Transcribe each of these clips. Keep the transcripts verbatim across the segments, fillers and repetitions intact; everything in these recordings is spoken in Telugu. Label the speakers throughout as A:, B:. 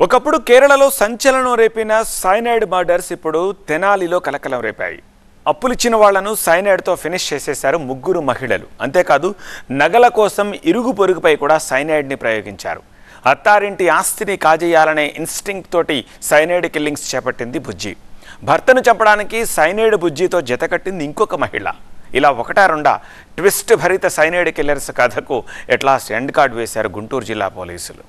A: ఒకప్పుడు కేరళలో సంచలనం రేపిన సైనైడ్ మర్డర్స్ ఇప్పుడు తెనాలిలో కలకలం రేపాయి. అప్పులిచ్చిన వాళ్లను సైనైడ్తో ఫినిష్ చేసేశారు ముగ్గురు మహిళలు. అంతేకాదు నగల కోసం ఇరుగు పొరుగుపై కూడా సైనైడ్ని ప్రయోగించారు. అత్తారింటి ఆస్తిని కాజేయాలనే ఇన్స్టింక్ట్ తోటి సైనైడ్ కిల్లింగ్స్ చేపట్టింది బుజ్జి. భర్తను చంపడానికి సైనైడ్ బుజ్జితో జతకట్టింది ఇంకొక మహిళ. ఇలా ఒకటా రెండా ట్విస్ట్ భరిత సైనైడ్ కిల్లర్స్ కథకు ఎట్లాస్ట్ ఎండ్ కార్డ్ వేశారు గుంటూరు జిల్లా పోలీసులు.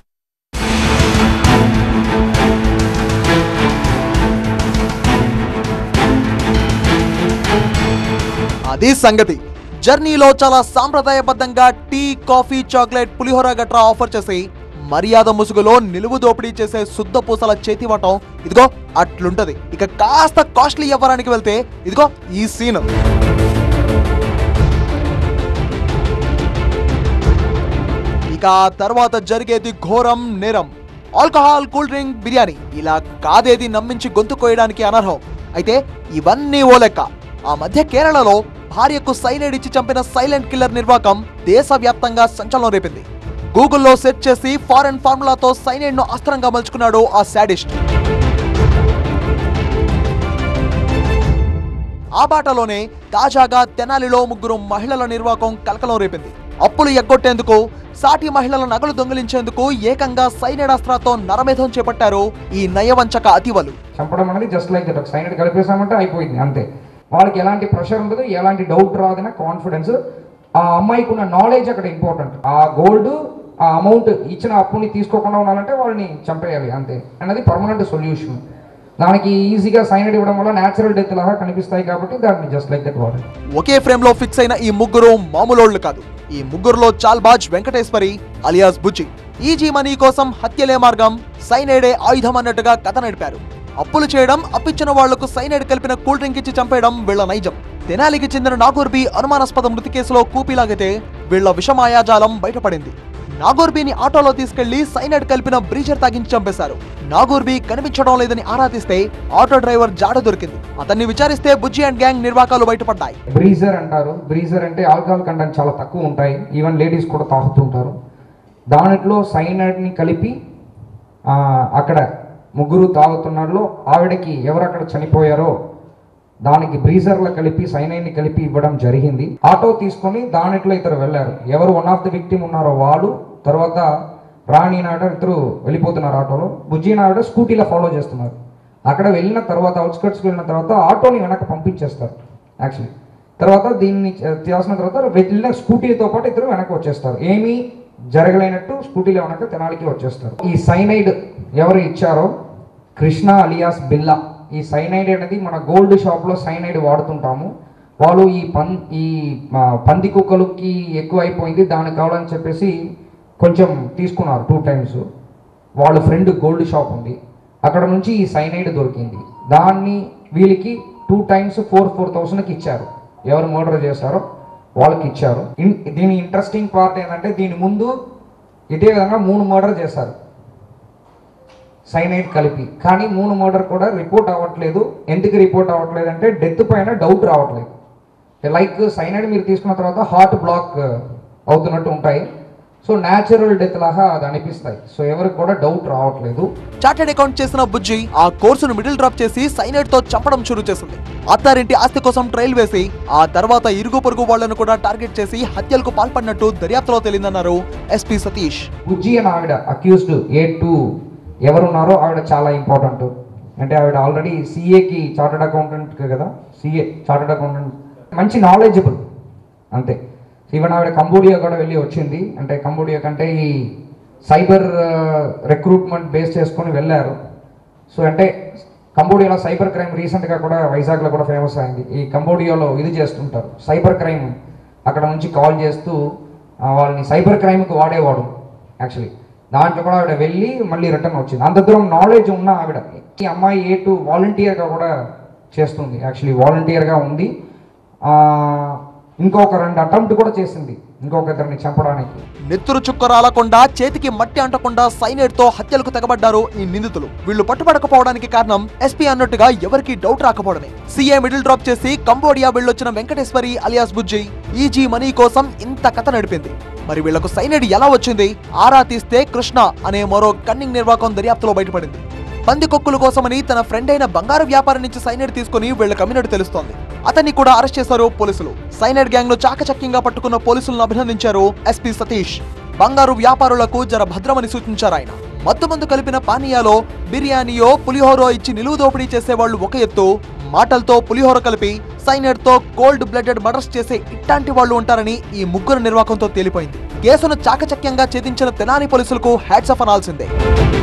B: అది సంగతి. జర్నీలో చాలా సాంప్రదాయబద్ధంగా టీ, కాఫీ, చాక్లెట్, పులిహోర గట్రా ఆఫర్ చేసి మర్యాద ముసుగులో నిలువు దోపిడీ చేసే శుద్ధ పూసల చేతివాటం ఇదిగో అట్లుంటది. ఇక కాస్త కాస్ట్లీ వ్యవహారానికి వెళ్తే ఇదిగో ఈ సీన్. ఇక తర్వాత జరిగేది ఘోరం నేరం. ఆల్కహాల్, కూల్ డ్రింక్, బిర్యానీ ఇలా కాదేది నమ్మించి గొంతు కోయడానికి అనర్హం. అయితే ఇవన్నీ ఓ లెక్క. ఆ మధ్య కేరళలో భార్యకు సైనైడ్ ఇచ్చి చంపిన సైలెంట్ కిల్లర్ నిర్వాకం దేశవ్యాప్తంగా సంచలనం రేపింది. గూగుల్లో సెర్చ్ చేసి ఫారెన్ ఫార్ములాతో సైనైడ్ ను అస్త్రంగా మలుచుకున్నాడు ఆ శాడిస్ట్. ఆ బాటలోనే తాజాగా తెనాలిలో ముగ్గురు మహిళల నిర్వాకం కలకలం రేపింది. అప్పులు ఎగ్గొట్టేందుకు, సాటి మహిళల నగలు దొంగిలించేందుకు ఏకంగా సైనైడ్ అస్త్రాతో నరమేధం చేపట్టారు ఈ నయవంచక అతివలు.
C: చంపడం అనేది జస్ట్ లైక్ దట్. సైనైడ్ కలిపేసామంటే అయిపోయింది అంతే. వాళ్ళకి ఎలాంటి ప్రెషర్ ఉండదు, ఎలాంటి డౌట్ రాదన్న కాన్ఫిడెన్స్. ఆ అమ్మాయికి ఉన్న నాలెడ్జ్ అక్కడ ఇంపార్టెంట్. ఆ గోల్డ్, ఆ అమౌంట్ ఇచ్చిన అప్పుని తీసుకోకుండా ఉండాలంటే వాళ్ళని చంపేయాలి అంతే అన్నది పర్మనెంట్ సొల్యూషన్. దానికి ఈజీగా సైనైడ్ ఇవ్వడం వల్ల న్యాచురల్ డెత్ లాగా కనిపిస్తాయి కాబట్టి దాన్ని జస్ట్ లైక్ దట్ వాడాలి.
B: ఒకే ఫ్రేమ్ లో ఫిక్స్ అయిన ఈ ముగ్గురు మామూలోళ్లు కాదు. ఈ ముగ్గురులో చాల్బాజ్ Venkateswari alias Bujji easy money కోసం హత్యలే మార్గం, సైనైడే ఆయుధం అన్నట్టుగా కథ నడిపారు. అప్పులు చేయడం, అప్పిచ్చిన వాళ్లకు సైనైడ్ కలిపిన కూల్ డ్రింక్ ఇచ్చి చంపేయడం వీళ్ల నైజం. తెనాలికి చెందిన నాగూర్బీ అనుమానాస్పద మృతి కేసులో కూపీలాగితే వీళ్ల విషమాయాజాలం బయటపడింది. నాగూర్బీని ఆటోలో తీసుకెళ్లి సైనైడ్ కలిపిన బ్రీజర్ తాగించి చంపేశారు. నాగూర్బీ కనిపించడం లేదని ఆరాధిస్తే ఆటో డ్రైవర్ జాడ దొరికింది. అతన్ని విచారిస్తే బుజ్జి అండ్ గ్యాంగ్ నిర్వాకాలు బయటపడ్డాయి.
C: బ్రీజర్ అంటారు. బ్రీజర్ అంటే ఆల్కహాల్ కంటెంట్ చాలా తక్కువ ఉంటాయి. ఈవెన్ లేడీస్ కూడా తాగుతుంటారు. దాంట్లో సైనైడ్ ని కలిపి అక్కడ ముగ్గురు తాగుతున్నారు. ఆవిడకి ఎవరు అక్కడ చనిపోయారో దానికి బ్రీజర్లో కలిపి సైనైడ్ని కలిపి ఇవ్వడం జరిగింది. ఆటో తీసుకొని దానిట్లో ఇద్దరు వెళ్ళారు. ఎవరు వన్ ఆఫ్ ది విక్టిమ్ ఉన్నారో వాళ్ళు, తర్వాత రాణి నాయుడు ఇద్దరు వెళ్ళిపోతున్నారు ఆటోలో. బుజ్జి నాయుడు స్కూటీలో ఫాలో చేస్తున్నారు. అక్కడ వెళ్ళిన తర్వాత అవుట్స్కట్స్కి వెళ్ళిన తర్వాత ఆటోని వెనక పంపించేస్తారు యాక్చువల్లీ. తర్వాత దీన్ని చేసిన తర్వాత వెళ్ళిన స్కూటీతో పాటు ఇద్దరు వెనక్కి వచ్చేస్తారు. ఏమీ జరగలేనట్టు స్కూటీలో వెనక తెనాలికి వచ్చేస్తారు. ఈ సైనైడ్ ఎవరు ఇచ్చారో కృష్ణ అలియాస్ బిల్లా. ఈ సైనైడ్ అనేది మన గోల్డ్ షాప్లో సైనైడ్ వాడుతుంటాము. వాళ్ళు ఈ పం ఈ పంది కుక్కలకి ఎక్కువ అయిపోయింది, దానికి కావాలని చెప్పేసి కొంచెం తీసుకున్నారు టూ టైమ్స్. వాళ్ళ ఫ్రెండ్ గోల్డ్ షాప్ ఉంది, అక్కడ నుంచి ఈ సైనైడ్ దొరికింది. దాన్ని వీళ్ళకి టూ టైమ్స్ ఫోర్ ఫోర్ థౌసండ్కి ఇచ్చారు. ఎవరు మర్డర్ చేశారో వాళ్ళకి ఇచ్చారు. దీని ఇంట్రెస్టింగ్ పార్ట్ ఏంటంటే దీని ముందు ఇదే విధంగా మూడు మర్డర్ చేశారు సైనైడ్ కలిపి. కానీ మూడు మర్డర్ కూడా రిపోర్ట్ అవ్వట్లేదు. ఎందుకు రిపోర్ట్ అవ్వట్లేదు అంటే డెత్ పైన డౌట్ రావట్లేదు. లైక్ సైనైడ్ మీరు తీసుకున్న తర్వాత హార్ట్ బ్లాక్ అవుతున్నట్టు ఉంటాయి. సో న్యాచురల్ డెత్ లాగా అది అనిపిస్తాయి. సో ఎవరికి కూడా డౌట్ రావట్లేదు.
B: చార్టెడ్ అకౌంట్ చేసిన బుజ్జి ఆ కోర్సును మిడిల్ డ్రాప్ చేసి సైనైడ్ తో చంపడం షురూ చేసింది. అత్తారింటి ఆస్తి కోసం ట్రైల్ వేసి ఆ తర్వాత ఇరుగు పొరుగు వాళ్లను కూడా టార్గెట్ చేసి హత్యలకు పాల్పడినట్టు దర్యాప్తులో తేలిందన్నారు ఎస్పీ సతీష్.
C: బుజ్జి అని ఆవిడ అక్యూజ్డ్ ఏ టూ ఎవరున్నారో ఆవిడ చాలా ఇంపార్టెంట్. అంటే ఆవిడ ఆల్రెడీ సిఏకి చార్టెడ్ అకౌంటెంట్ కదా, సిఏ చార్టెడ్ అకౌంటెంట్, మంచి నాలెడ్జబుల్ అంతే. ఈవెన్ ఆవిడ కంబోడియా కూడా వెళ్ళి వచ్చింది. అంటే కంబోడియా కంటే ఈ సైబర్ రిక్రూట్మెంట్ బేస్ చేసుకొని వెళ్ళారు. సో అంటే కంబోడియాలో సైబర్ క్రైమ్ రీసెంట్గా కూడా వైజాగ్లో కూడా ఫేమస్ అయింది. ఈ కంబోడియాలో ఇది చేస్తుంటారు సైబర్ క్రైమ్. అక్కడ నుంచి కాల్ చేస్తూ వాళ్ళని సైబర్ క్రైమ్కి వాడేవాడు యాక్చువల్లీ. దాంట్లో కూడా ఆవిడ వెళ్ళి మళ్ళీ రిటర్న్ వచ్చింది. అంత దూరం నాలెడ్జ్ ఉన్న ఆవిడ. ఈ అమ్మాయి ఏ టూ వాలంటీర్గా కూడా చేస్తుంది యాక్చువల్లీ. వాలంటీర్గా ఉంది. ఇంకొక రెండు అటెంప్ట్ కూడా చేసింది ఇంకొకరిని చంపడానికి.
B: నెత్తురు చుక్క రాలకుండా చేతికి మట్టి అంటకుండా సైనైడ్ తో హత్యలకు తెగబడ్డారు ఈ నిందితులు. వీళ్ళు పట్టుబడకపోవడానికి కారణం ఎస్పీ అన్నట్టుగా ఎవరికీ డౌట్ రాకపోవడమే. సీఏ మిడిల్ డ్రాప్ చేసి కంబోడియా వెళ్ళొచ్చిన Venkateswari alias Bujji easy money కోసం ఇంత కథ నడిపింది. మరి వీళ్లకు సైనైడ్ ఎలా వచ్చింది? ఆరా తీస్తే కృష్ణ అనే మరో కన్నింగ్ నిర్వాకం దర్యాప్తులో బయటపడింది. పందికొక్కుల కోసమని తన ఫ్రెండ్ అయిన బంగారు వ్యాపారి నుంచి సైనైడ్ తీసుకుని వీళ్ళకి అమ్మినట్టు తెలుస్తోంది. అతన్ని కూడా అరెస్ట్ చేశారు పోలీసులు. సైనైడ్ గ్యాంగ్ ను చాకచక్యంగా పట్టుకున్న పోలీసులను అభినందించారు ఎస్పీ సతీష్. బంగారు వ్యాపారులకు జర భద్రమని సూచించారు ఆయన. మత్తుమందు కలిపిన పానీయాలో బిర్యానీయో పులిహోరో ఇచ్చి నిలువు దోపిడీ చేసేవాళ్లు ఒక ఎత్తు, మాటలతో పులిహోర కలిపి సైనైడ్ తో కోల్డ్ బ్లడెడ్ మర్డర్స్ చేసే ఇట్లాంటి వాళ్లు ఉంటారని ఈ ముగ్గురు నిర్వాకంతో తేలిపోయింది. కేసును చాకచక్యంగా ఛేదించిన తెనాలి పోలీసులకు హ్యాట్స్ ఆఫ్ అనాల్సిందే.